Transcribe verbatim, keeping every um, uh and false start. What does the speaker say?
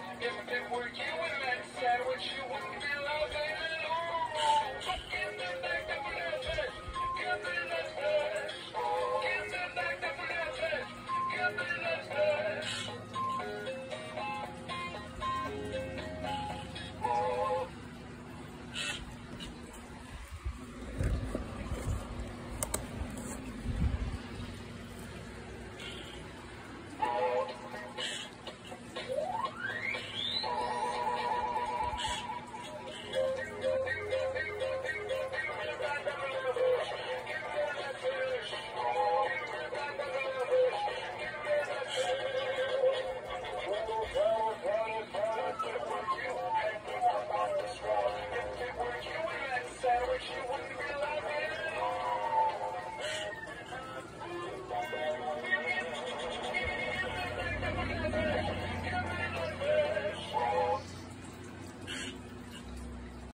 If it were you and that sandwich, you wouldn't be loving alone. Give me back the flesh. Give me the flesh. Give me back the flesh. Give me the flesh. Thank you.